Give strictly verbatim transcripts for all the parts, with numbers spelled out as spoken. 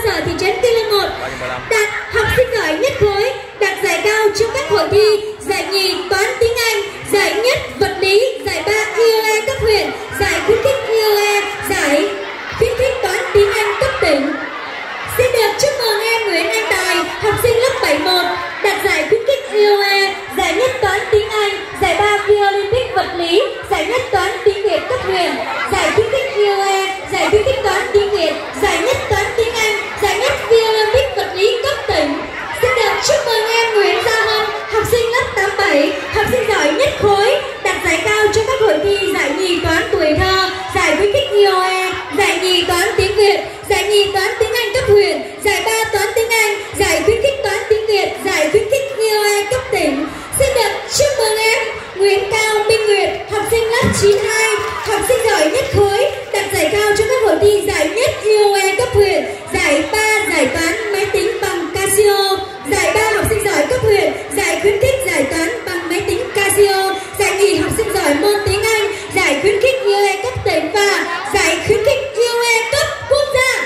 sở thị trấn Kim Lương một đạt học sinh giỏi nhất khối, đạt giải cao trong các hội thi giải nhì toán tiếng Anh, giải nhất vật lý, giải ba i e lờ cấp huyện, giải khuyến khích i e lờ, giải khuyến khích toán tiếng Anh cấp tỉnh. Xin được chúc mừng em Nguyễn Anh Tài, học sinh lớp bảy một, đạt giải khuyến khích i e lờ, giải nhất toán tiếng Anh, giải ba thi Olympic vật lý, giải nhất toán tiếng Việt cấp huyện, giải khuyến khích i e lờ, giải khuyến khích toán tiếng Việt, giải nhất toán tiếng Anh, giải nhất thi Olympic vật lý cấp tỉnh. Xin được chúc mừng em Nguyễn Gia Hân, học sinh lớp tám bảy, học sinh giỏi nhất khối, đạt giải cao trong các hội thi giải nhì toán tuổi thơ, giải khuyến khích i e lờ, giải nhì toán tiếng Việt, giải nhì toán tiếng Anh cấp huyện, giải ba toán tiếng Anh, giải khuyến khích toán tiếng Việt, giải khuyến khích i e lờ cấp tỉnh. Xin được chúc mừng em Nguyễn Cao Minh Nguyệt, học sinh lớp chín hai, học sinh giỏi nhất khối, đạt giải cao trong các hội thi giải nhất i e lờ cấp huyện, giải ba giải toán máy tính bằng Casio, giải ba học sinh giỏi cấp huyện, giải khuyến khích giải toán bằng máy tính Casio, giải nhì học sinh giỏi môn tiếng Anh, giải khuyến khích i e lờ cấp tỉnh và giải khuyến khích i e lờ cấp quốc gia.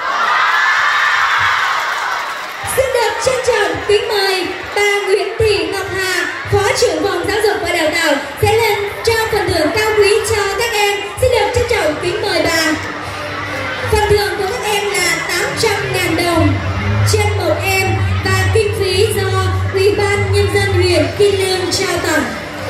Xin được trân trọng kính mời bà Nguyễn Thị Ngọc Hà, Phó trưởng phòng giáo dục và đào tạo sẽ lên trao phần thưởng cao quý cho các em. Xin được trân trọng kính mời bà. Phần thưởng của các em là tám trăm ngàn đồng trên một em và kinh phí do Ủy ban Nhân dân huyện Kim Lương trao tặng.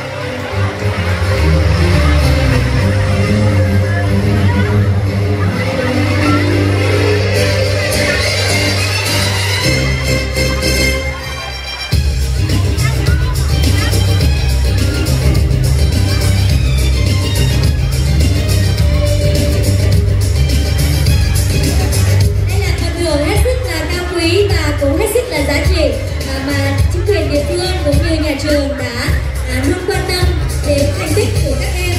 Cũng hết sức là giá trị à, mà chính quyền địa phương cũng như nhà trường đã à, luôn quan tâm đến thành tích của các em.